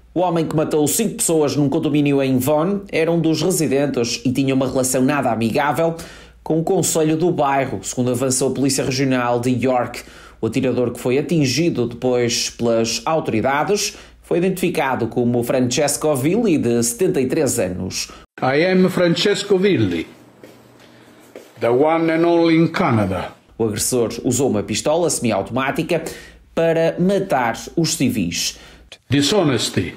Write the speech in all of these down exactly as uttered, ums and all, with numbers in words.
O homem que matou cinco pessoas num condomínio em Vaughan era um dos residentes e tinha uma relação nada amigável com o concelho do bairro, segundo avançou a Polícia Regional de York. O atirador, que foi atingido depois pelas autoridades, foi identificado como Francesco Villi, de setenta e três anos. I am Francesco Villi, the one and only in Canada. O agressor usou uma pistola semiautomática para matar os civis. Dishonesty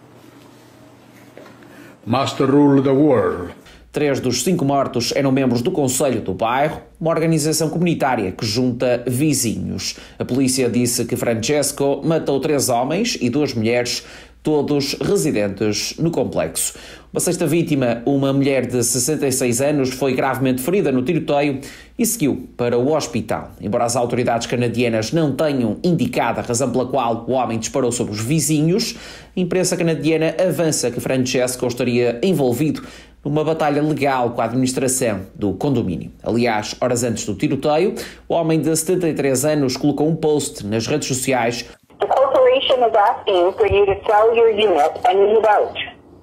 must rule the world. Três dos cinco mortos eram membros do Conselho do Bairro, uma organização comunitária que junta vizinhos. A polícia disse que Francesco matou três homens e duas mulheres, todos residentes no complexo. Uma sexta vítima, uma mulher de sessenta e seis anos, foi gravemente ferida no tiroteio e seguiu para o hospital. Embora as autoridades canadianas não tenham indicado a razão pela qual o homem disparou sobre os vizinhos, a imprensa canadiana avança que Francesco estaria envolvido numa batalha legal com a administração do condomínio. Aliás, horas antes do tiroteio, o homem de setenta e três anos colocou um post nas redes sociais. The corporation is asking for you to sell your unit and move out.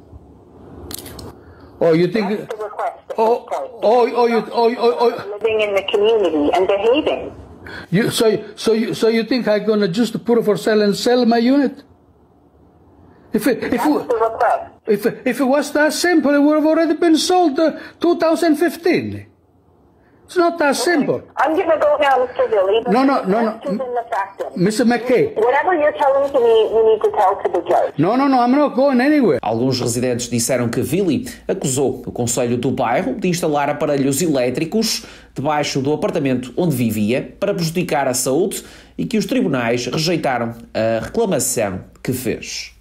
Oh, you think? That's the request. Oh, oh, oh, you, oh, oh, oh. Living in the community and behaving. You, so, so you, so you think I'm gonna just put it for sale and sell my unit? If it, if That's it, the request. if if it was that simple, it would have already been sold uh, two thousand fifteen. It's not that simple. I'm going to go now, Mister Villi. No, no, no, no. In the factum. Mister McKay. Whatever you're telling to me, you need to tell to the judge. No, no, no, I'm not going anywhere. Alguns residentes disseram que Villi acusou o Conselho do Bairro de instalar aparelhos elétricos debaixo do apartamento onde vivia para prejudicar a saúde e que os tribunais rejeitaram a reclamação que fez.